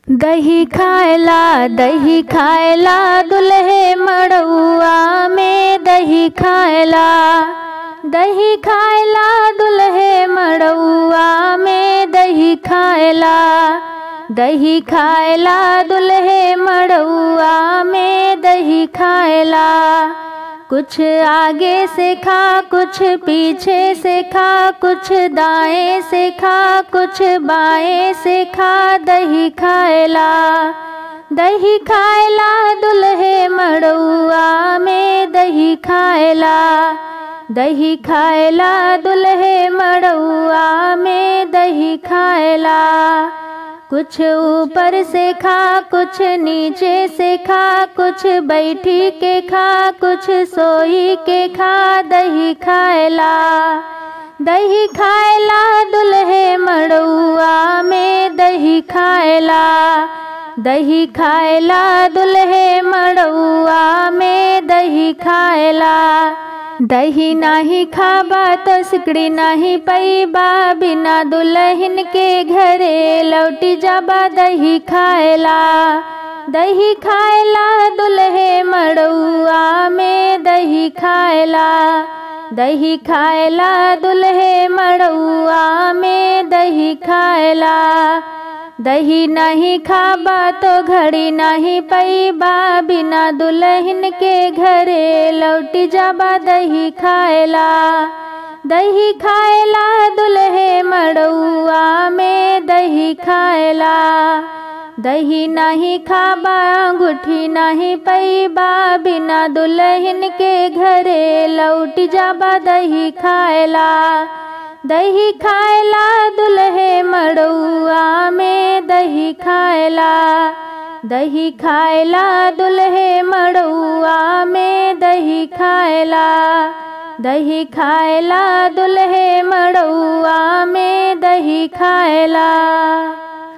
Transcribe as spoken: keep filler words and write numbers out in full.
दही खाएला दही खाएला दुल्हे मड़उआ में दही खाएला। दही खाएला दुल्हे मड़उआ में दही खाएला। दही खाएला दुल्हे मड़उआ में दही खाएला। कुछ आगे से खा कुछ पीछे से खा, कुछ दाएं से खा कुछ बाएं से खा, दही खाएला। दही खाएला दुल्हे मड़उआ में दही खाएला। दही खाएला दुल्हे मड़उआ में दही खाएला। कुछ ऊपर से खा कुछ नीचे से खा, कुछ बैठी के खा कुछ सोई के खा, दही खाएला। दही खाएला दुल्हे मड़उआ में दही खाएला। दही खाएला दुल्हे मड़उआ में दही खाएला। दही नाही खाबा तो सिकड़ी नाही पैबा, बिना दुल्हन के घरे लौटी जाबा, दही खाएला। दही खाएला दुल्हे मड़उआ में दही खाएला। दही खाएला दुल्हे मड़उआ में दही खाएला। दही नहीं खाबा तो घड़ी नहीं पैबा, बिना दुल्हन के घरे लौटी जाबा, दही खाएला। दही खाएला दुल्हे मड़उआ में दही खाएला। दही नहीं खाबा अंगूठी नहीं पैबा, बिना दुल्हन के घरे लौटी जाबा, दही खाएला। दही खाएला दुल्हे मड़उआ में दही खाएला। दही खाएला दुल्हे मड़उआ में दही खाएला। दही खाएला दुल्हे मड़उआ में दही खाएला।